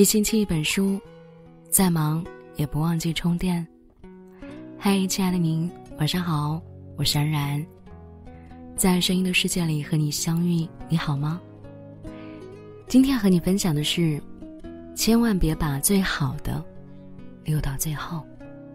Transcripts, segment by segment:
一星期一本书，再忙也不忘记充电。嗨，亲爱的您，晚上好，我是安然，在声音的世界里和你相遇，你好吗？今天和你分享的是，千万别把最好的留到最后。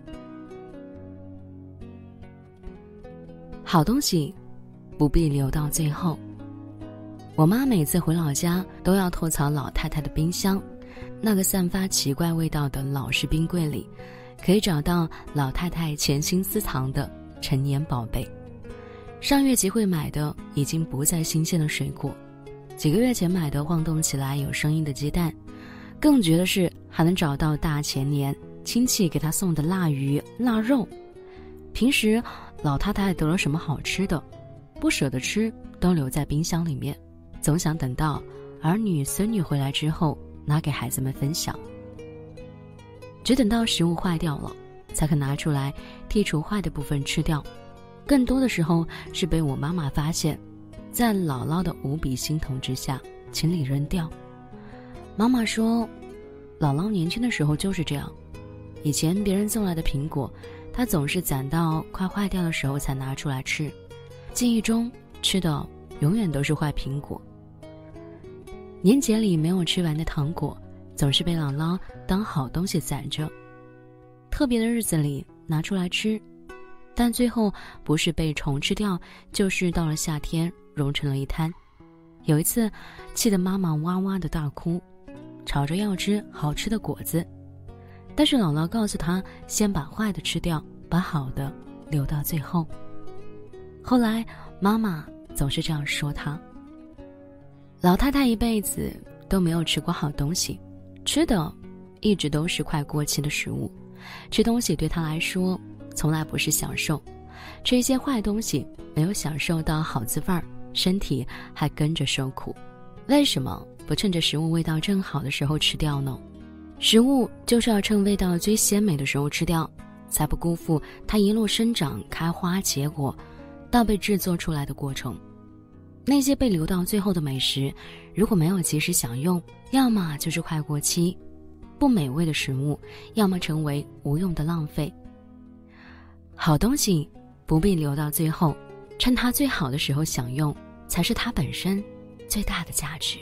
好东西不必留到最后。我妈每次回老家都要吐槽老太太的冰箱，那个散发奇怪味道的老式冰柜里，可以找到老太太潜心私藏的陈年宝贝。上月集会买的已经不再新鲜的水果，几个月前买的晃动起来有声音的鸡蛋，更绝的是还能找到大前年亲戚给她送的腊鱼、腊肉。平时老太太得了什么好吃的，不舍得吃都留在冰箱里面，总想等到儿女孙女回来之后拿给孩子们分享。只等到食物坏掉了才肯拿出来剔除坏的部分吃掉，更多的时候是被我妈妈发现，在姥姥的无比心疼之下清理扔掉。妈妈说，姥姥年轻的时候就是这样，以前别人送来的苹果，她总是攒到快坏掉的时候才拿出来吃，记忆中吃的永远都是坏苹果。年节里没有吃完的糖果总是被姥姥当好东西攒着，特别的日子里拿出来吃，但最后不是被虫吃掉，就是到了夏天融成了一滩。有一次气得妈妈哇哇的大哭，吵着要吃好吃的果子，但是姥姥告诉她先把坏的吃掉，把好的留到最后。后来妈妈总是这样说她，老太太一辈子都没有吃过好东西，吃的一直都是快过期的食物，吃东西对她来说从来不是享受，吃一些坏东西没有享受到好滋味儿，身体还跟着受苦。为什么不趁着食物味道正好的时候吃掉呢？食物就是要趁味道最鲜美的时候吃掉，才不辜负它一路生长、开花、结果到被制作出来的过程。那些被留到最后的美食，如果没有及时享用，要么就是快过期，不美味的食物，要么成为无用的浪费。好东西不必留到最后，趁它最好的时候享用，才是它本身最大的价值。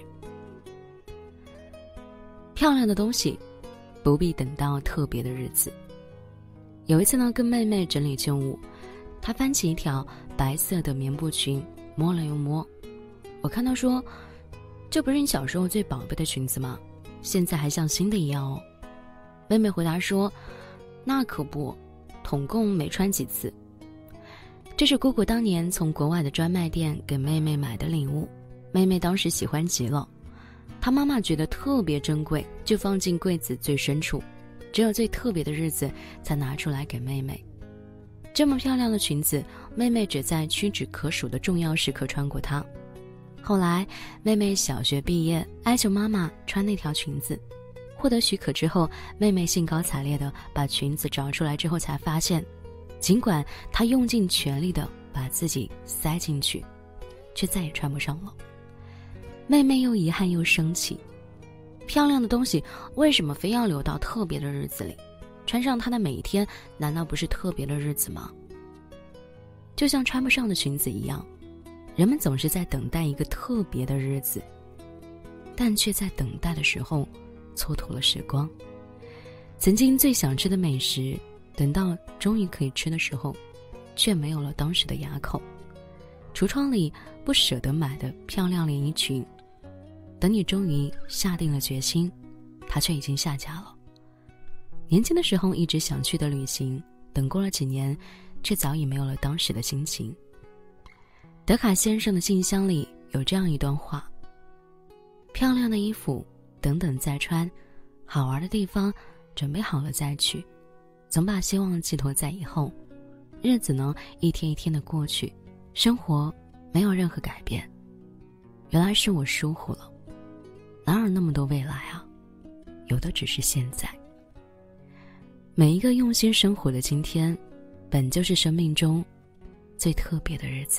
漂亮的东西不必等到特别的日子。有一次呢，跟妹妹整理旧物，她翻起一条白色的棉布裙，摸了又摸。我看到说，这不是你小时候最宝贝的裙子吗？现在还像新的一样哦。妹妹回答说，那可不，统共没穿几次。这是姑姑当年从国外的专卖店给妹妹买的礼物，妹妹当时喜欢极了，她妈妈觉得特别珍贵，就放进柜子最深处，只有最特别的日子才拿出来给妹妹。这么漂亮的裙子，妹妹只在屈指可数的重要时刻穿过它。后来妹妹小学毕业，哀求妈妈穿那条裙子，获得许可之后，妹妹兴高采烈地把裙子找出来之后，才发现尽管她用尽全力地把自己塞进去，却再也穿不上了。妹妹又遗憾又生气，漂亮的东西为什么非要留到特别的日子里？穿上它的每一天难道不是特别的日子吗？就像穿不上的裙子一样，人们总是在等待一个特别的日子，但却在等待的时候蹉跎了时光。曾经最想吃的美食，等到终于可以吃的时候，却没有了当时的牙口。橱窗里不舍得买的漂亮连衣裙，等你终于下定了决心，它却已经下架了。年轻的时候一直想去的旅行，等过了几年，却早已没有了当时的心情。德卡先生的信箱里有这样一段话，漂亮的衣服等等再穿，好玩的地方准备好了再去，总把希望寄托在以后。日子呢，一天一天的过去，生活没有任何改变。原来是我疏忽了，哪有那么多未来啊？有的只是现在。每一个用心生活的今天，本就是生命中最特别的日子。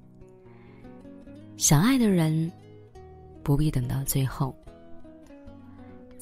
想爱的人，不必等到最后。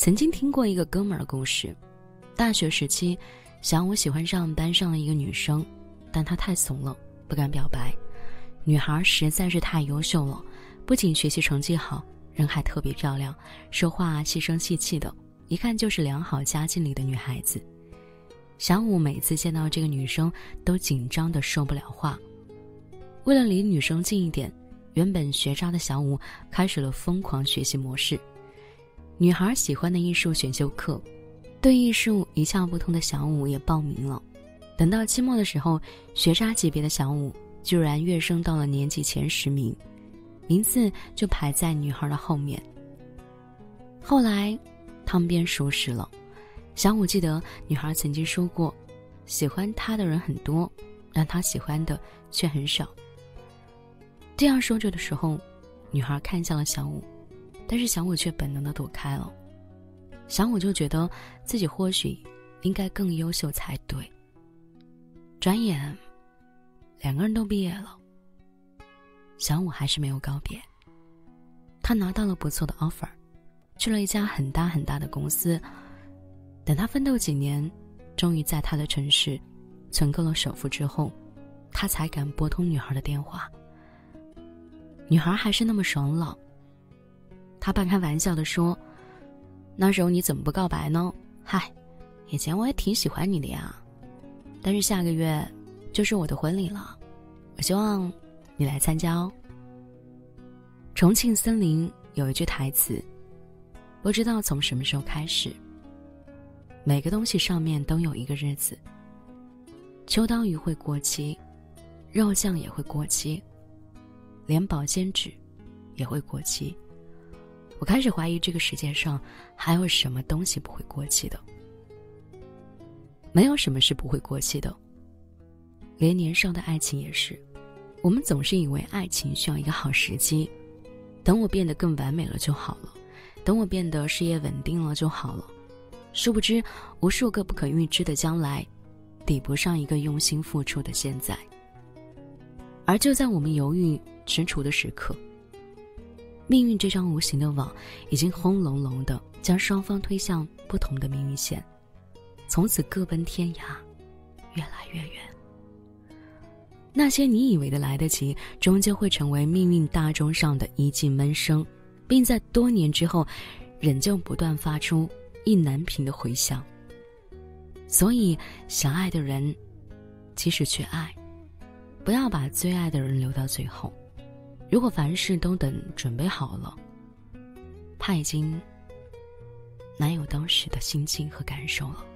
曾经听过一个哥们儿的故事，大学时期，小五喜欢上班上的一个女生，但她太怂了，不敢表白。女孩实在是太优秀了，不仅学习成绩好，人还特别漂亮，说话细声细气的，一看就是良好家境里的女孩子。小五每次见到这个女生都紧张得说不了话。为了离女生近一点，原本学渣的小五开始了疯狂学习模式。女孩喜欢的艺术选修课，对艺术一窍不通的小五也报名了。等到期末的时候，学渣级别的小五居然跃升到了年级前10名，名次就排在女孩的后面。后来他们变熟识了，小五记得女孩曾经说过，喜欢她的人很多，但她喜欢的却很少。这样说着的时候，女孩看向了小五，但是小五却本能地躲开了。小五就觉得自己或许应该更优秀才对。转眼2个人都毕业了，小五还是没有告别。他拿到了不错的 offer， 去了一家很大很大的公司。等他奋斗几年，终于在他的城市存够了首付之后，他才敢拨通女孩的电话。女孩还是那么爽朗，他半开玩笑地说，那时候你怎么不告白呢？嗨，以前我也挺喜欢你的呀，但是下个月就是我的婚礼了，我希望你来参加哦。重庆森林有一句台词，不知道从什么时候开始，每个东西上面都有一个日子，秋刀鱼会过期，肉酱也会过期，连保鲜纸也会过期。我开始怀疑这个世界上还有什么东西不会过期的。没有什么是不会过期的，连年少的爱情也是。我们总是以为爱情需要一个好时机，等我变得更完美了就好了，等我变得事业稳定了就好了。殊不知，无数个不可预知的将来，抵不上一个用心付出的现在。而就在我们犹豫踟蹰的时刻，命运这张无形的网已经轰隆隆地将双方推向不同的命运线，从此各奔天涯，越来越远。那些你以为的来得及，终究会成为命运大钟上的一记闷声，并在多年之后仍旧不断发出意难平的回响。所以想爱的人，即使去爱，不要把最爱的人留到最后。如果凡事都等准备好了，他已经难有当时的心境和感受了。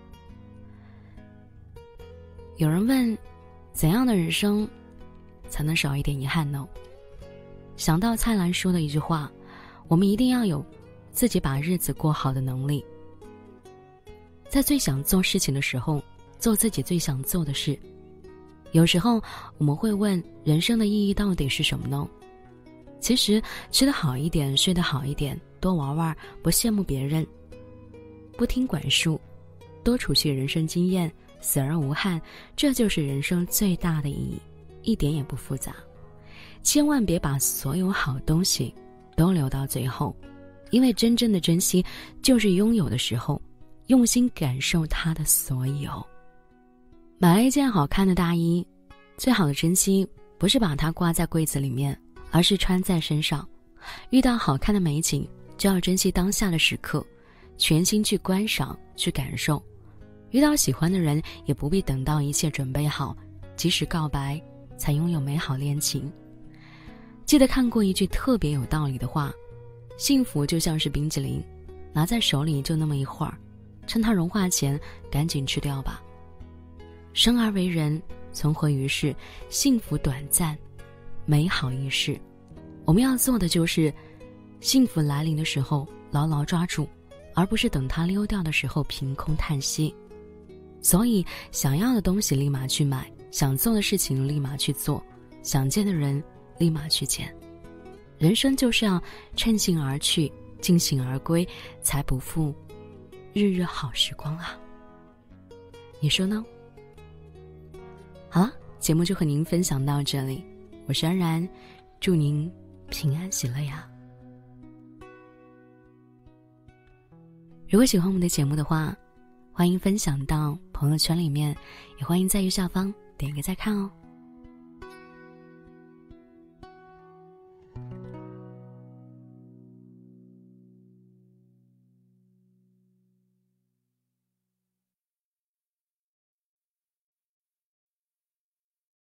有人问，怎样的人生才能少一点遗憾呢？想到蔡澜说的一句话，我们一定要有自己把日子过好的能力。在最想做事情的时候，做自己最想做的事。有时候我们会问，人生的意义到底是什么呢？其实吃得好一点，睡得好一点，多玩玩，不羡慕别人，不听管束，多储蓄人生经验，死而无憾，这就是人生最大的意义，一点也不复杂。千万别把所有好东西都留到最后，因为真正的珍惜就是拥有的时候用心感受它的所有。买了一件好看的大衣，最好的珍惜不是把它挂在柜子里面，而是穿在身上。遇到好看的美景，就要珍惜当下的时刻，全心去观赏，去感受。遇到喜欢的人，也不必等到一切准备好，及时告白，才拥有美好恋情。记得看过一句特别有道理的话，幸福就像是冰淇淋，拿在手里就那么一会儿，趁它融化前赶紧吃掉吧。生而为人，存活于世，幸福短暂，美好易逝。我们要做的就是幸福来临的时候牢牢抓住，而不是等它溜掉的时候凭空叹息。所以想要的东西立马去买，想做的事情立马去做，想见的人立马去见。人生就是要趁兴而去，尽兴而归，才不负日日好时光啊。你说呢？好了，节目就和您分享到这里，我是安然，祝您平安喜乐呀。 如果喜欢我们的节目的话，欢迎分享到朋友圈里面，也欢迎在右下方点一个再看哦。